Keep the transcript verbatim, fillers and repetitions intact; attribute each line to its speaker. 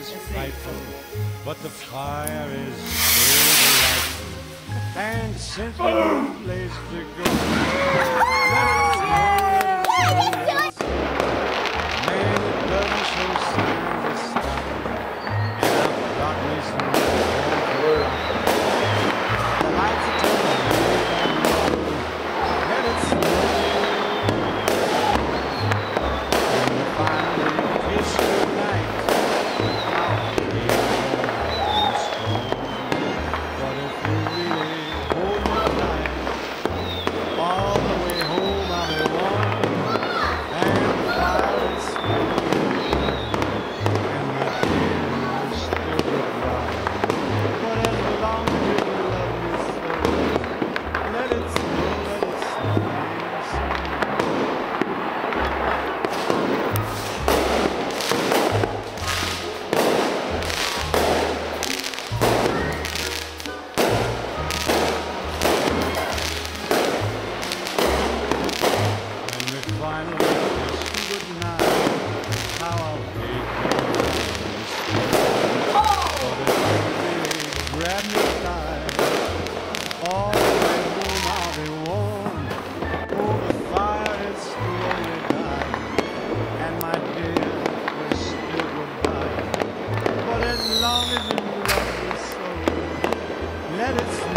Speaker 1: is frightful, but the fire is still delightful. And since we no place to go, let it snow, let it snow. Man, it doesn't show signs of stopping, and I've got me some more. The lights are turning red and blue. Let it snow. When we finally kiss goodnight, I'll be alright strong. But if you really hold me tight, all the way home I'll be warm, and the fire is still burning, and my tears still get dry. But as long as you love me so, let it snow, let it snow, snow. When we finally kiss goodnight, how I'll hate to lose you. But if you really grab me tight, all the way home I'll be warm. Oh, the fire is slowly dying, and my dear, we're still goodbye. But as long as you love me so, let it snow.